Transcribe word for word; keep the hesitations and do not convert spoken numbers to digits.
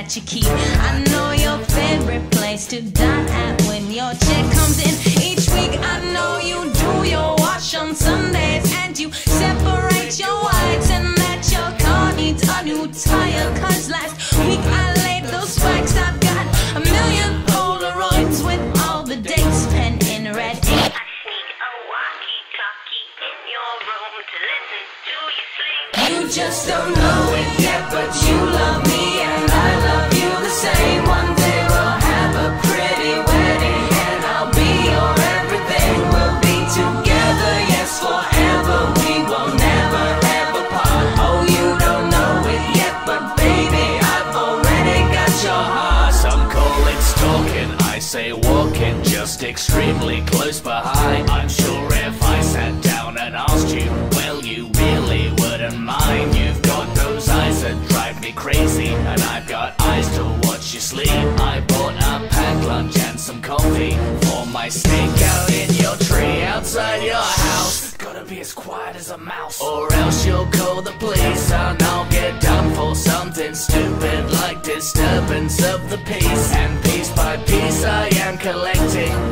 that you keep. I know your favorite place to dine at when your check comes in each week. I know you do your wash on Sundays and you separate your whites, and that your car needs a new tire, cause last week I laid those spikes. I've got a million Polaroids with all the dates pen in red ink. I sneak a walkie-talkie in your room to listen to you sleep. You just don't know it yet, but you love me and I love you the same. One day we'll have a pretty wedding and I'll be your everything. We'll be together, yes, forever. We will never ever part. Oh, you don't know it yet, but baby, I've already got your heart. Some call it stalking, I say walking, just extremely close behind. I'm sure if I sat down and asked you, well, you really wouldn't mind. You've got those eyes that drive me crazy, and I've got eyes to watch you sleep. I bought a packed lunch and some coffee for my snake out in your tree outside your house. Gotta be as quiet as a mouse, or else you'll call the police and I'll get done for something stupid like disturbance of the peace. And piece by piece I am collecting